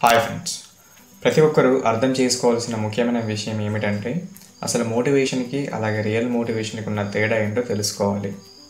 Hi friends, ప్రతి ఒక్కరూ అర్థం చేసుకోవాల్సిన ముఖ్యమైన విషయం ఏమిటంటే అసలు మోటివేషన్కి అలాగే రియల్ మోటివేషన్కి ఉన్న తేడా ఏంటో తెలుసుకోవాలి.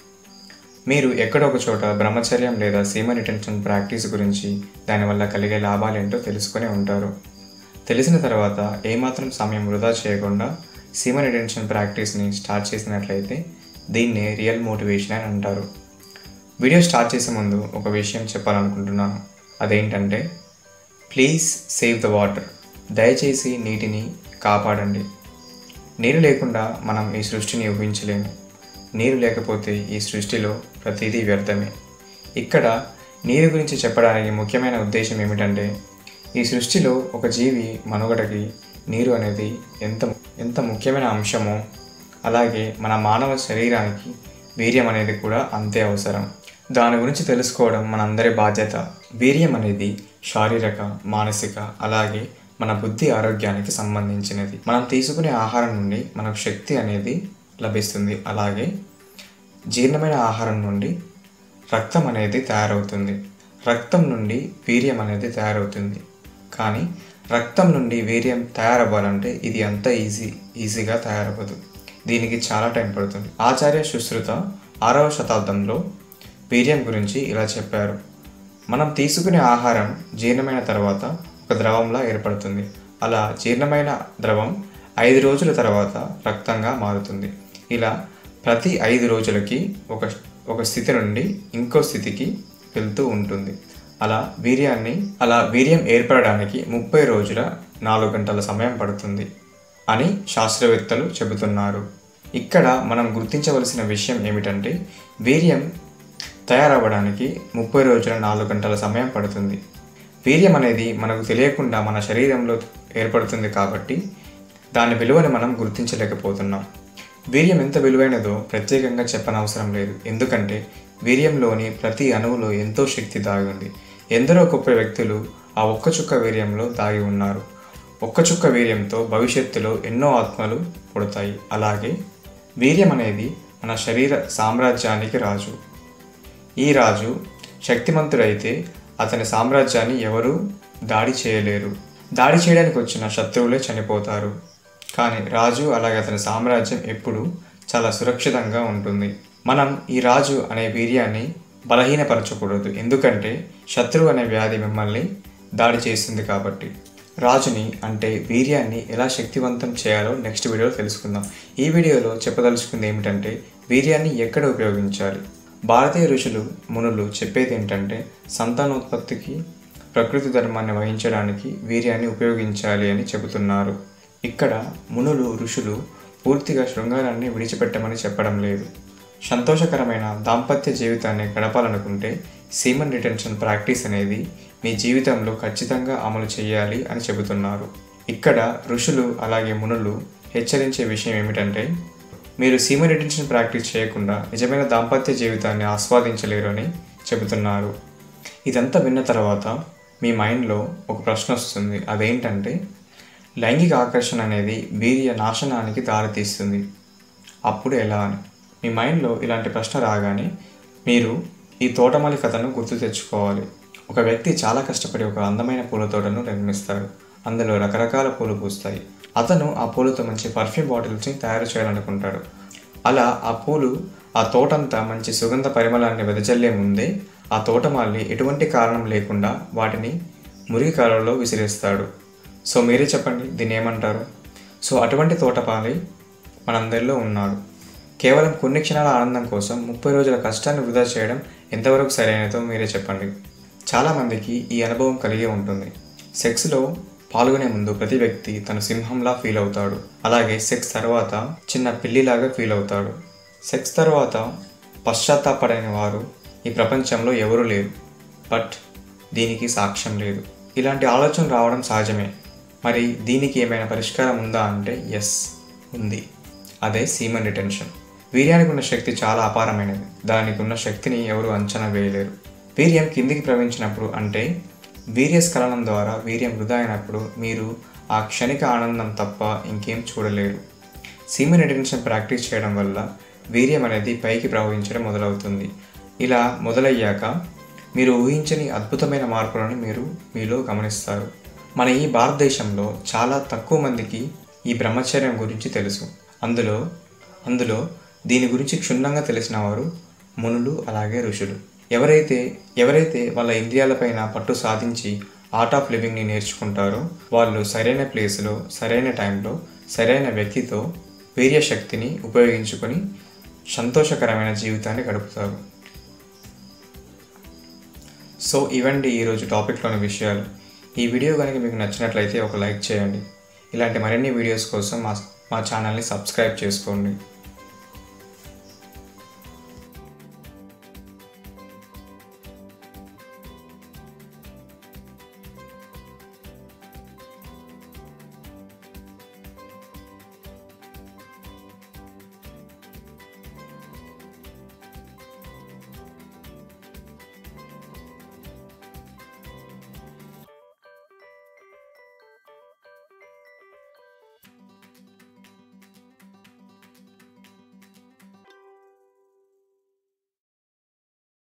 మీరు ఎక్కడో ఒక చోట బ్రహ్మచర్యం లేదా సీమన్ రిటెన్షన్ ప్రాక్టీస్ గురించి దానివల్ల కలిగే లాభాలేంటో తెలుసుకొని ఉంటారు. తెలిసిన తర్వాత ఏమాత్రం సమయం వృధా చేయకుండా సీమన్ రిటెన్షన్ ప్రాక్టీస్ని స్టార్ట్ చేసినట్లయితే దీన్నే రియల్ మోటివేషన్ అని అంటారు. వీడియో స్టార్ట్ చేసే ముందు ఒక విషయం చెప్పాలనుకుంటున్నాను. అదేంటంటే ప్లీజ్ సేవ్ ద వాటర్. దయచేసి నీటిని కాపాడండి. నీరు లేకుండా మనం ఈ సృష్టిని ఊహించలేము. నీరు లేకపోతే ఈ సృష్టిలో ప్రతిదీ వ్యర్థమే. ఇక్కడ నీరు గురించి చెప్పడానికి ముఖ్యమైన ఉద్దేశం ఏమిటంటే ఈ సృష్టిలో ఒక జీవి మనుగడకి నీరు అనేది ఎంత ముఖ్యమైన అంశమో అలాగే మన మానవ శరీరానికి వీర్యం అనేది కూడా అంతే అవసరం. దాని గురించి తెలుసుకోవడం మనందరి బాధ్యత. వీర్యం అనేది శారీరక, మానసిక అలాగే మన బుద్ధి ఆరోగ్యానికి సంబంధించినది. మనం తీసుకునే ఆహారం నుండి మనకు శక్తి అనేది లభిస్తుంది. అలాగే జీర్ణమైన ఆహారం నుండి రక్తం అనేది తయారవుతుంది. రక్తం నుండి వీర్యం అనేది తయారవుతుంది. కానీ రక్తం నుండి వీర్యం తయారవ్వాలంటే ఇది అంత ఈజీగా తయారవ్వదు. దీనికి చాలా టైం పడుతుంది. ఆచార్య సుశ్రుత 6వ శతాబ్దంలో వీర్యం గురించి ఇలా చెప్పారు. మనం తీసుకునే ఆహారం జీర్ణమైన తర్వాత ఒక ద్రవంలా ఏర్పడుతుంది. అలా జీర్ణమైన ద్రవం 5 రోజుల తర్వాత రక్తంగా మారుతుంది. ఇలా ప్రతి 5 రోజులకి ఒక స్థితి నుండి ఇంకో స్థితికి వెళ్తూ ఉంటుంది. అలా వీర్యం ఏర్పడడానికి 30 రోజుల 4 గంటల సమయం పడుతుంది అని శాస్త్రవేత్తలు చెబుతున్నారు. ఇక్కడ మనం గుర్తించవలసిన విషయం ఏమిటంటే వీర్యం తయారవ్వడానికి 30 రోజుల 4 గంటల సమయం పడుతుంది. వీర్యం అనేది మనకు తెలియకుండా మన శరీరంలో ఏర్పడుతుంది కాబట్టి దాని విలువని మనం గుర్తించలేకపోతున్నాం. వీర్యం ఎంత విలువైనదో ప్రత్యేకంగా చెప్పనవసరం లేదు. ఎందుకంటే వీర్యంలోని ప్రతి అణువులో ఎంతో శక్తి దాగి ఉంది. ఎందరో గొప్ప వ్యక్తులు ఆ ఒక్క చుక్క వీర్యంలో దాగి ఉన్నారు. ఒక్క చుక్క వీర్యంతో భవిష్యత్తులో ఎన్నో ఆత్మలు పుడతాయి. అలాగే వీర్యం అనేది మన శరీర సామ్రాజ్యానికి రాజు. ఈ రాజు శక్తిమంతుడైతే అతని సామ్రాజ్యాన్ని ఎవరూ దాడి చేయలేరు. దాడి చేయడానికి వచ్చిన శత్రువులే చనిపోతారు. కానీ రాజు అలాగే అతని సామ్రాజ్యం ఎప్పుడూ చాలా సురక్షితంగా ఉంటుంది. మనం ఈ రాజు అనే వీర్యాన్ని బలహీనపరచకూడదు. ఎందుకంటే శత్రువు అనే వ్యాధి మిమ్మల్ని దాడి చేస్తుంది కాబట్టి. రాజుని అంటే వీర్యాన్ని ఎలా శక్తివంతం చేయాలో నెక్స్ట్ వీడియోలో తెలుసుకుందాం. ఈ వీడియోలో చెప్పదలుచుకుంది ఏమిటంటే వీర్యాన్ని ఎక్కడ ఉపయోగించాలి. భారతీయ ఋషులు, మునులు చెప్పేది ఏంటంటే సంతానోత్పత్తికి ప్రకృతి ధర్మాన్ని వహించడానికి వీర్యాన్ని ఉపయోగించాలి అని చెబుతున్నారు. ఇక్కడ మునులు, ఋషులు పూర్తిగా శృంగారాన్ని విడిచిపెట్టమని చెప్పడం లేదు. సంతోషకరమైన దాంపత్య జీవితాన్ని గడపాలనుకుంటే సీమన్ రిటెన్షన్ ప్రాక్టీస్ అనేది మీ జీవితంలో ఖచ్చితంగా అమలు చేయాలి అని చెబుతున్నారు. ఇక్కడ ఋషులు అలాగే మునులు హెచ్చరించే విషయం ఏమిటంటే మీరు సీమన్ రిటెన్షన్ ప్రాక్టీస్ చేయకుండా నిజమైన దాంపత్య జీవితాన్ని ఆస్వాదించలేరు అని చెబుతున్నారు. ఇదంతా విన్న తర్వాత మీ మైండ్లో ఒక ప్రశ్న వస్తుంది. అదేంటంటే లైంగిక ఆకర్షణ అనేది వీర్య నాశనానికి దారితీస్తుంది. అప్పుడు ఎలా అని మీ మైండ్లో ఇలాంటి ప్రశ్న రాగానే మీరు ఈ తోటమాలి కథను గుర్తు తెచ్చుకోవాలి. ఒక వ్యక్తి చాలా కష్టపడి ఒక అందమైన పూల తోటను నిర్మిస్తాడు. అందులో రకరకాల పూలు పూస్తాయి. అతను ఆ పూలతో మంచి పర్ఫ్యూమ్ బాటిల్స్ని తయారు చేయాలనుకుంటాడు. అలా ఆ తోటంతా మంచి సుగంధ పరిమళాన్ని వెదజల్లే ముందే ఆ తోటమాలి ఎటువంటి కారణం లేకుండా వాటిని మురికి కాలువలో విసిరేస్తాడు. సో మీరే చెప్పండి, దీన్ని ఏమంటారు? సో అటువంటి తోటమాలి మనందరిలో ఉన్నాడు. కేవలం కొన్ని క్షణాల ఆనందం కోసం 30 రోజుల కష్టాన్ని వృధా చేయడం ఎంతవరకు సరైనదో మీరే చెప్పండి. చాలామందికి ఈ అనుభవం కలిగి ఉంటుంది. సెక్స్లో పాల్గొనే ముందు ప్రతి వ్యక్తి తను సింహంలా ఫీల్ అవుతాడు. అలాగే సెక్స్ తర్వాత చిన్న పిల్లిలాగా ఫీల్ అవుతాడు. సెక్స్ తర్వాత పశ్చాత్తాపడని వారు ఈ ప్రపంచంలో ఎవరూ లేరు. బట్ దీనికి సాక్ష్యం లేదు. ఇలాంటి ఆలోచన రావడం సహజమే. మరి దీనికి ఏమైనా పరిష్కారం ఉందా అంటే ఎస్, ఉంది. అదే సీమన్ రిటెన్షన్. వీర్యానికి ఉన్న శక్తి చాలా అపారమైనది. దానికి ఉన్న శక్తిని ఎవరు అంచనా వేయలేరు. వీర్యం కిందికి ప్రవహించినప్పుడు అంటే వీర్యస్ఖలనం ద్వారా వీర్యం వృధా అయినప్పుడు మీరు ఆ క్షణిక ఆనందం తప్ప ఇంకేం చూడలేరు. సీమన్ రిటెన్షన్ ప్రాక్టీస్ చేయడం వల్ల వీర్యం అనేది పైకి ప్రవహించడం మొదలవుతుంది. ఇలా మొదలయ్యాక మీరు ఊహించని అద్భుతమైన మార్పులను మీలో గమనిస్తారు. మన ఈ భారతదేశంలో చాలా తక్కువ మందికి ఈ బ్రహ్మచర్యం గురించి తెలుసు. అందులో దీని గురించి క్షుణ్ణంగా తెలిసిన వారు మునులు, అలాగే ఋషులు. ఎవరైతే వాళ్ళ ఇంద్రియాలపైన పట్టు సాధించి ఆర్ట్ ఆఫ్ లివింగ్ని నేర్చుకుంటారో వాళ్ళు సరైన ప్లేస్లో, సరైన టైంలో, సరైన వ్యక్తితో వీర్యశక్తిని ఉపయోగించుకొని సంతోషకరమైన జీవితాన్ని గడుపుతారు. సో ఇవండి ఈరోజు టాపిక్లోని విషయాలు. ఈ వీడియో కనుక మీకు నచ్చినట్లయితే ఒక లైక్ చేయండి. ఇలాంటి మరిన్ని వీడియోస్ కోసం మా ఛానల్ని సబ్స్క్రైబ్ చేసుకోండి.